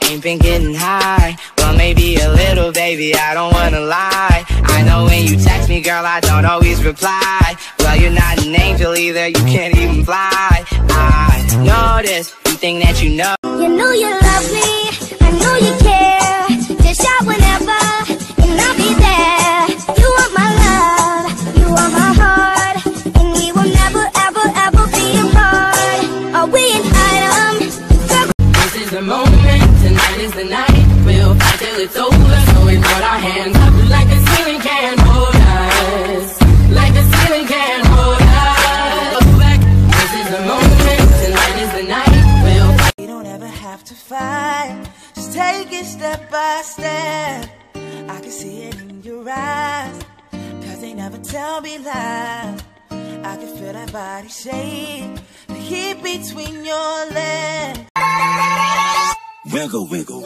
ain't been getting high. Well, maybe a little, baby, I don't wanna lie. I know when you text me, girl, I don't always reply. Well, you're not an angel either, you can't even fly. I know this, you think that you know. You know you love me, I know you care. Just shout whenever, and I'll be there. You want my love, you want my heart, and we will never, ever, ever be apart. Are we an item? This is the moment, tonight is the night. We'll fight till it's over, so we put our hands up like the ceiling can't hold us. Like the ceiling can't hold us. This is the moment, tonight is the night. We'll fight. You don't ever have to fight, just take it step by step. I can see it in your eyes, cause they never tell me lies. I can feel that body shake, the heat between your legs. Wiggle, wiggle.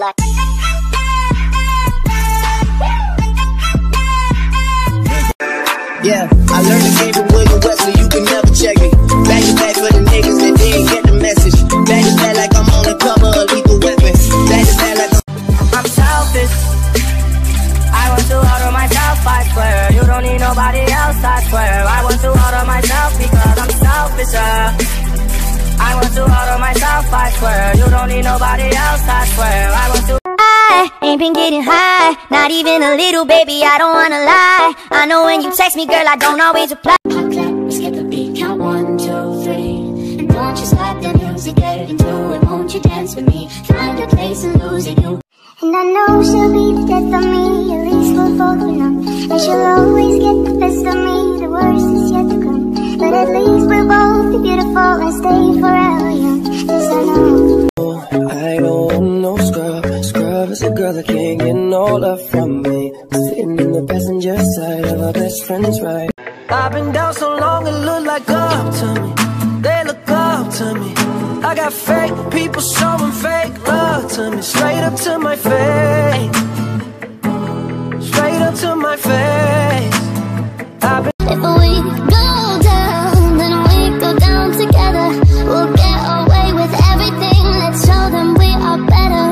Yeah, I learned the game from William Wesley, you can never check me. Back to back for the niggas that didn't get the message. Back to back like I'm on the cover of Lethal Weapon. Back to back like I'm selfish. I want to order myself, I swear. You don't need nobody else, I swear. I want to order myself because I'm selfish. I want to order myself, I swear. You don't need nobody else, I swear. I want to. I ain't been getting high, not even a little, baby, I don't wanna lie. I know when you text me, girl, I don't always reply. Pop clap, skip a beat, count 1, 2, 3. And don't you stop the music, get into it, won't you dance with me? Find a place and lose it, you. And I know she'll be the death of me, at least we'll both know that she'll always get the best of me, the worst is yet to come. But at least we'll both be beautiful and stay forever young. This I know. I don't want no scrub. Scrub is a girl that can't get no love from me. Sitting in the passenger side of our best friend's ride. I've been down so long it look like up to me. They look up to me. I got fake people showing fake love to me. Straight up to my face. Straight up to my face. I've been. If we go down, then we go down together. We'll get away with everything. Let's show them we are better.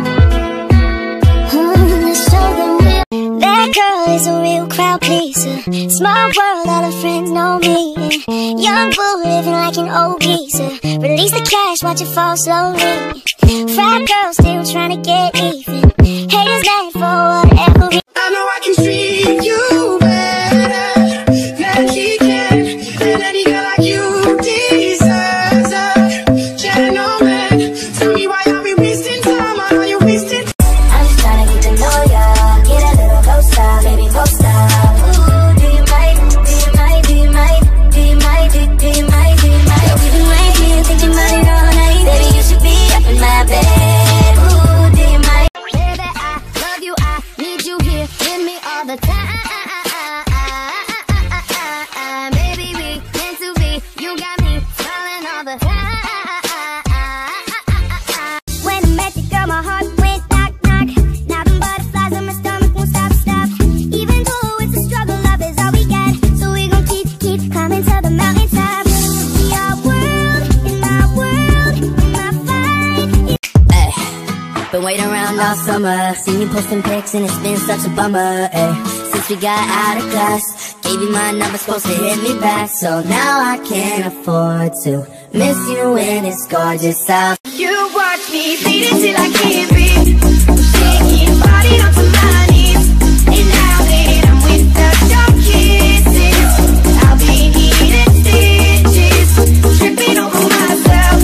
Let's show them we are. That girl is a real crowd pleaser. Small world, all her friends know me. Young bull living like an old geezer. Release the cash, watch it fall slowly. Frat girl still trying to get even. Haters mad for whatever we. I know I can treat you better than he can, and any girl like you deserves a gentleman. Tell me why are we wasting time? I know you're wasting time. I'm just trying to get to know ya. Get a little closer, baby, closer. Ooh, do you mind? Do you mind? Do you mind? Do you mind? Do you mind? Do you mind? We've been right here thinking about it all night. Baby, you should be up in my bed. Ooh, do you mind? Baby, I love you, I need you here with me all the time. Baby, we meant to be, you got me smiling all the time. When I met you, girl, my heart went knock, knock. Now them butterflies in my stomach won't stop, stop. Even though it's a struggle, love is all we got. So we gon' keep climbing to the mountaintop. Be our world, in my world, in my fight. Ay, been waiting around all summer. Seen you posting pics and it's been such a bummer. Ay, since we got out of class, gave you my number, supposed to hit me back. So now I can't afford to miss you in this gorgeous house. You watch me beat it till I can't breathe. Shaking body down to my knees. And now that I'm without your kisses, I'll be needing stitches, tripping over myself.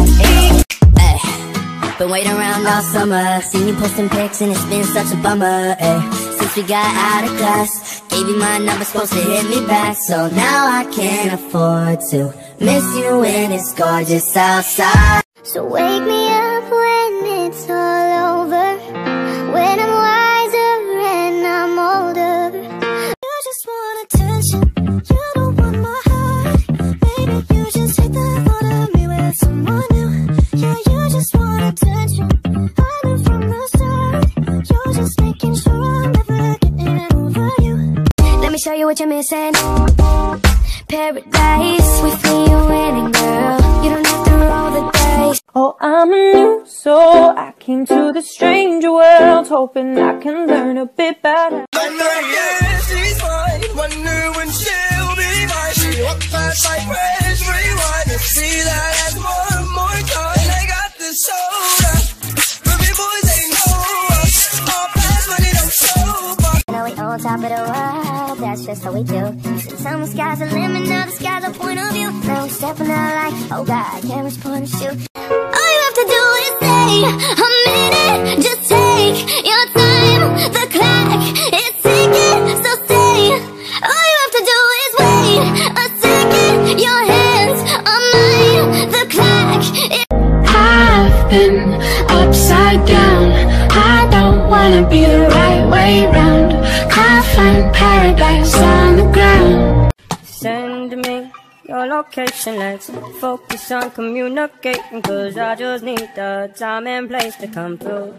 Ay, been waiting around all summer. Seen you posting pics and it's been such a bummer. Ay, since we got out of class, gave you my number, supposed to hit me back. So now I can't afford to miss you in this gorgeous outside. So wake me up when it's all over, when I'm wiser and I'm older. You just want attention, you don't want my heart. Maybe you just hate the thought of me with someone new. Yeah, you just want attention, I knew from the start. You're just making sure I'm never getting over you. Let me show you what you're missing. Paradise, with me you're winning, girl. You don't have to roll the dice. Oh, I'm new, so I came to the strange world, hoping I can learn a bit better. Yeah, she's fine. Wonder when she'll be mine. She walked past like fresh rewind. You see that as one more time. And I got this soda. Ruby boys ain't know us. All fast money don't show up. I know we on top of the world, that's just how we do. Some the sky's the limit, now the sky's a point of view. Now we stepping out like, oh God, cameras point and shoot. All you have to do is say a minute, just take your time. The clock is ticking, so stay. All you have to do is wait a second. Your hands on mine. The clock is... I've been upside down. I don't wanna be the right way round. Can't find paradise on the ground. Send me your location, let's focus on communicating, cause I just need the time and place to come through.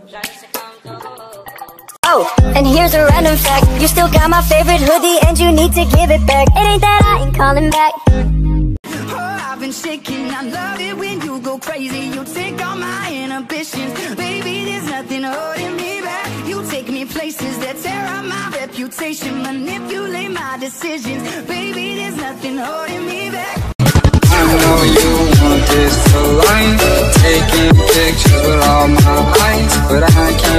Oh, and here's a random fact. You still got my favorite hoodie and you need to give it back. It ain't that I ain't calling back. Oh, I've been shaking, I love it when you go crazy. You take all my inhibitions. Baby, there's nothing holding me back. You take me places that tear up my reputation, manipulate my decisions. Baby, there's nothing holding me back. I know you want this to life, taking pictures with all my eyes, but I can't